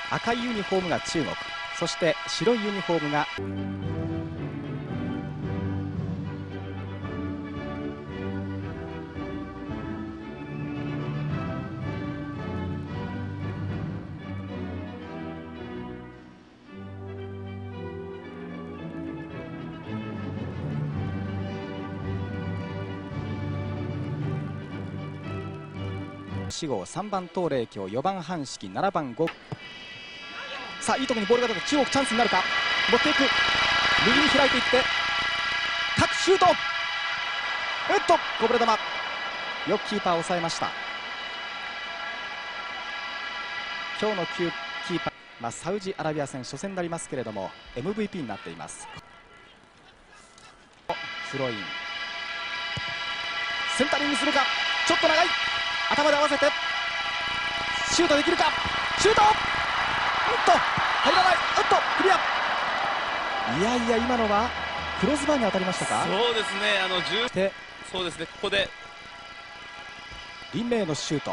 赤いユニフォームが中国、そして白いユニフォームが4号、3番東霊京、4番阪式、7番5。さあいいところにボールが出た。中国チャンスになるか。持っていく、右に開いていって各シュート。こぼれ球、よくキーパーを抑えました。今日のキーパー、サウジアラビア戦初戦になりますけれども MVP になっています。スローイン、センタリングするか。ちょっと長い、頭で合わせてシュートできるか。シュート、入らない。クリア。いや今のはクロスバーに当たりましたか。 そうですね、そうですね、ここで林明のシュート、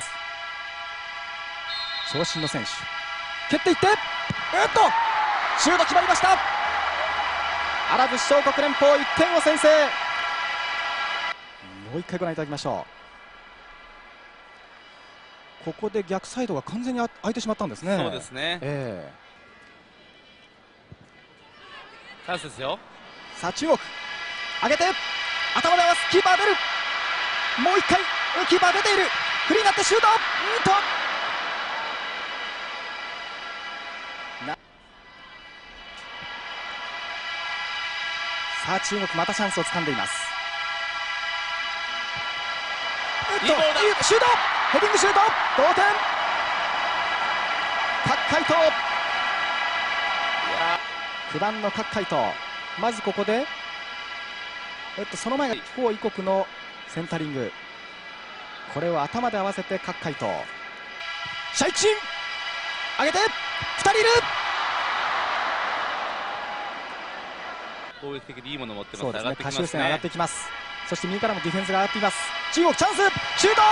長身の選手蹴っていって、シュート決まりました。アラブ首長国連邦1点を先制。もう一回ご覧いただきましょう。ここで逆サイドが完全に空いてしまったんですね。 そうですね、チャンスですよ。 さあ中国上げて頭で合わす、キーパー出る。もう一回キーパー出ている。フリーになってシュート。さあ中国またチャンスを掴んでいます。シュート、ヘディングシュート、同点。郭海東、9番の郭海東、まずここでその前が黄異国のセンタリング、これを頭で合わせて郭海東、シャイチン上げて2人いる。 攻撃的にいいものを持ってます。 そうですね、 下周線上がってきます。そして右からもディフェンスが上がっています。中国チャンス、シュート。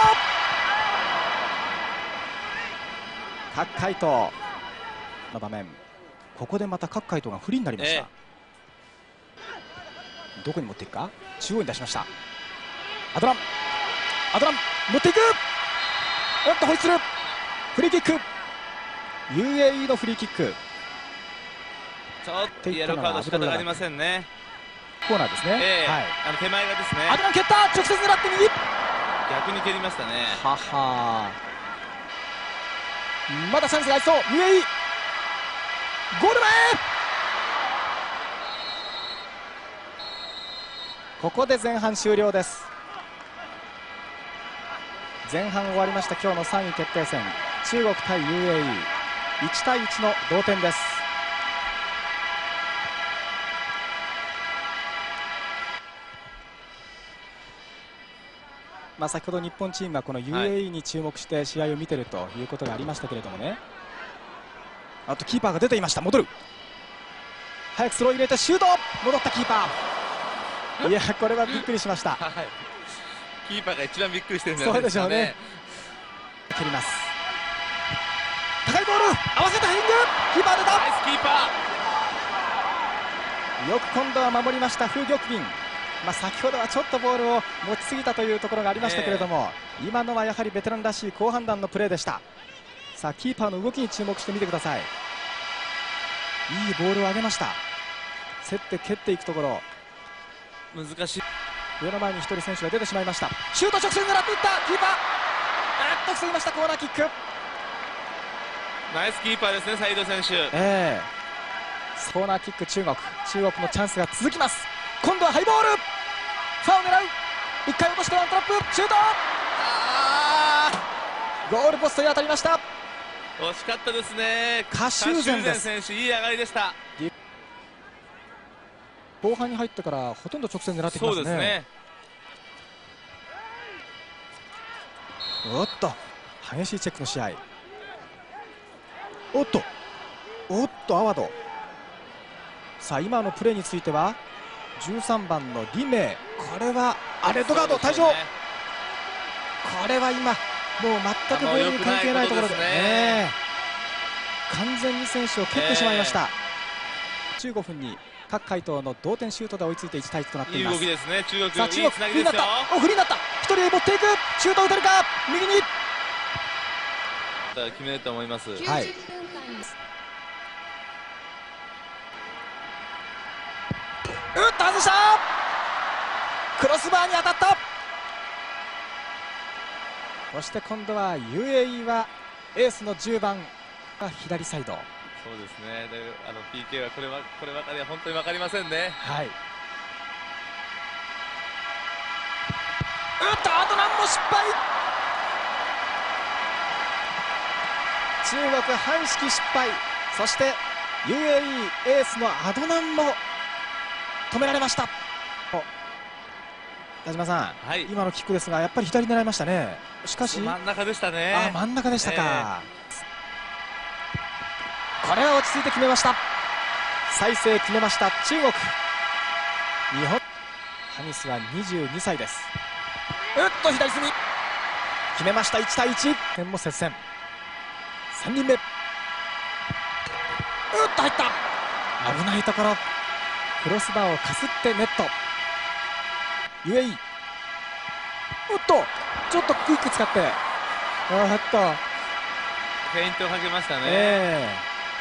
郭海東の場面、ここでまた郭海東がフリーになりました。どこに持っていくか。中央に出しました。アドラン持っていく。ホイッスル、フリーキック、 UAE のフリーキック。 ちょっとイエローカード仕方がありませんね。 コーナーですね、 手前がですね。 アドラン蹴った、直接狙って右、 逆に蹴りましたね。 まだチャンスがありそう。 UAE ゴール前、ここで前半終了です。前半終わりました。今日の3位決定戦、中国対 UAE、 1対1の同点です。先ほど日本チームはこの UAE に注目して試合を見ているということがありましたけれどもね、あとキーパーが出ていました。戻る、早くスロー入れてシュート、戻ったキーパー。いやこれはびっくりしました。 キーパーが一番びっくりしてるんじゃないですかね。 そうでしょうね。蹴ります。高いボール合わせたヘディング、キーパー出た。 ナイスキーパー、よく今度は守りましたフー・ギョクビン。先ほどはちょっとボールを持ちすぎたというところがありましたけれども、今のはやはりベテランらしい好判断のプレーでした。さあキーパーの動きに注目してみてください。いいボールを上げました。競って蹴っていくところ、 難しい。 上の前に1人選手が出てしまいました。シュート直線狙っていったキーパー、防ぎました。コーナーキック、 ナイスキーパーですね、サイド選手。 コーナーキック、中国のチャンスが続きます。今度はハイボール、ファーを狙う、1回落としてワントラップ、シュート、ゴールポストに当たりました。 惜しかったですね。 カシューゼン選手、いい上がりでした。 後半に入ってからほとんど直線狙ってきますね。 そうですね。 激しいチェックの試合。アワド。さあ今のプレーについては13番のリメイ、これはレッドカード退場、これは今もう全くボールに関係ないところで完全に選手を蹴ってしまいました。15分に各回答の同点シュートで追いついて1対1となっています。 いい動きですね。中国、 さあ中国、 いいつなぎですよ。 フリーになった。一人で持っていく。シュートを打てるか。右に。 決めると思います。 はい。外した。クロスバーに当たった。そして今度は UAE はエースの10番が左サイド。 そうですね。で、PK はこればかりは本当に分かりませんね。 はい。アドナンも失敗。中国反式失敗。そして UAE エースのアドナンも止められました。田島さん、はい、今のキックですがやっぱり左狙いましたね。しかし真ん中でしたね。 真ん中でしたか。これは落ち着いて決めました。再生決めました中国。日本ハミスは22歳です。左隅決めました。1対1。点も接戦。3人目入った。危ないところ。クロスバーをかすってネット。UAE ちょっとクイック使ってフェイントをかけましたね。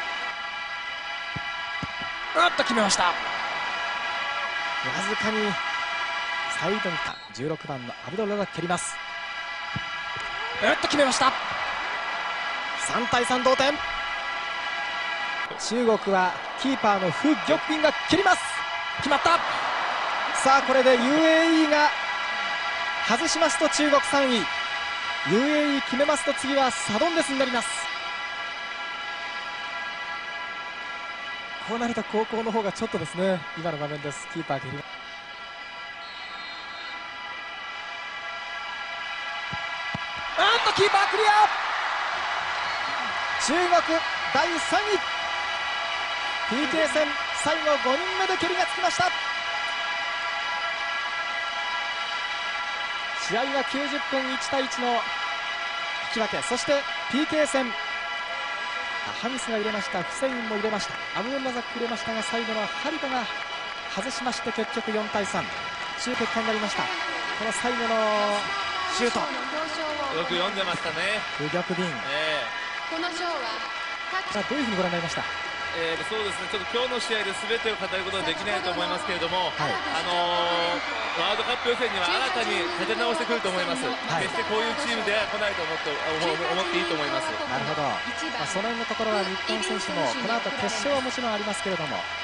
決めました。わずかにサイドに来た16番のアブドルラが蹴ります。決めました。3対3同点。中国はキーパーのフ・ギョクビンが蹴ります。決まった。さあこれで UAE が外しますと中国3位、 UAE 決めますと次はサドンデスになります。こうなると高校の方がちょっとですね。今の場面です。キーパー蹴ります。キーパークリア。中国第3位。 PK 戦最後5人目で蹴りがつきました。試合は90分1対1の引き分け。そして PK 戦ハミスが入れました。フセインも入れました。アブドルラザック入れましたが最後のハリバが外しまして結局4対3という結果になりました。この最後のシュートよく読んでましたね。 フ・ギョクビン、 この賞はどういうふうにご覧になりました？ そうですね。ちょっと今日の試合で全てを語ることはできないと思いますけれども、 はい、 ワールドカップ予選には新たに立て直してくると思います。 はい、 決してこういうチームでは来ないと思っていいと思います。 なるほど。その辺のところは日本選手もこの後決勝はもちろんありますけれども、